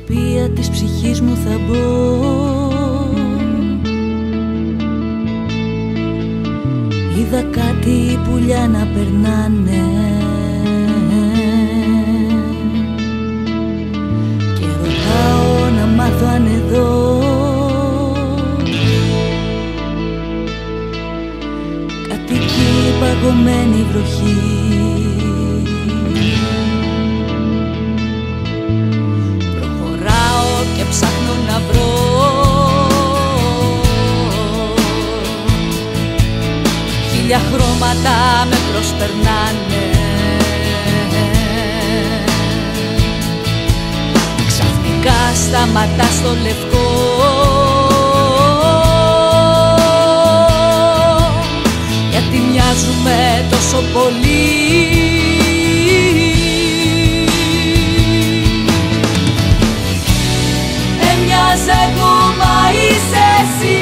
τοπία της ψυχής μου θα μπω. Είδα κάτι πουλιά να περνάνε και ρωτάω να μάθω αν εδώ κατοικεί παγωμένη βροχή. Προχωράω και ψάχνω να βρω χίλια χρώματα με προσπερνάνε. Ξαφνικά σταματά στο λευκό γιατί μοιάζουμε τόσο πολύ. Έμοιαζε εγώ μα είσαι εσύ.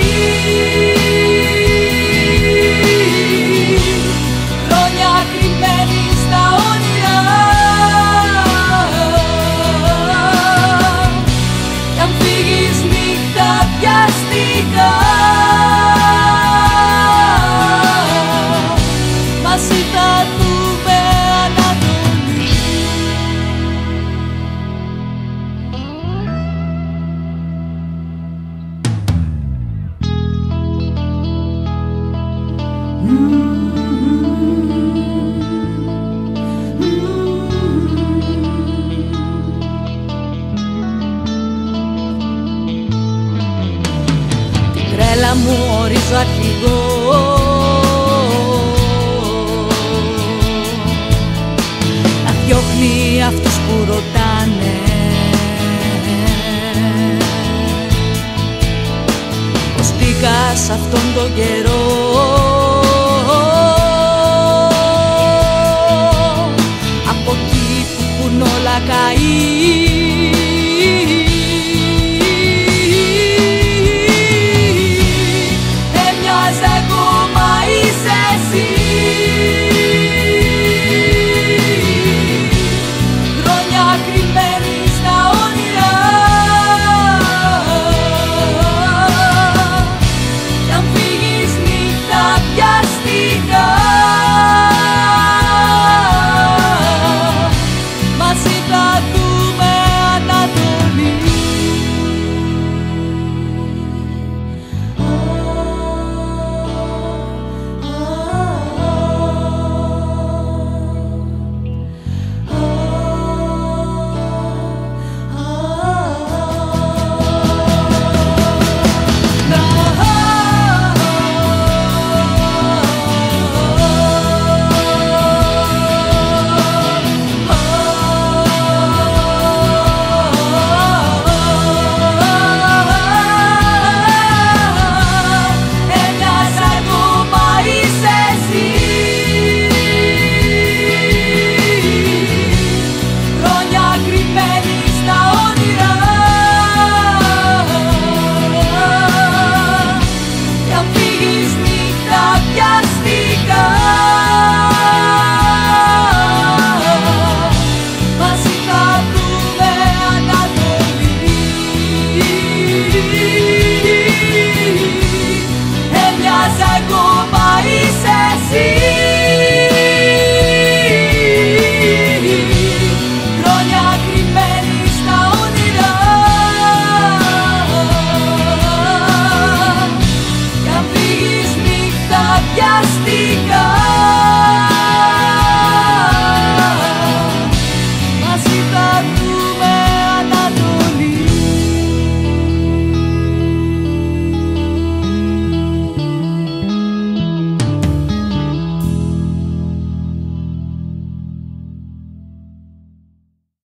Μαζί θα δούμε Ανατολή. Την τρέλα μου ορίζω αρχηγό, διώχνει αυτούς που ρωτάνε πως μπήκα σ' αυτόν τον καιρό.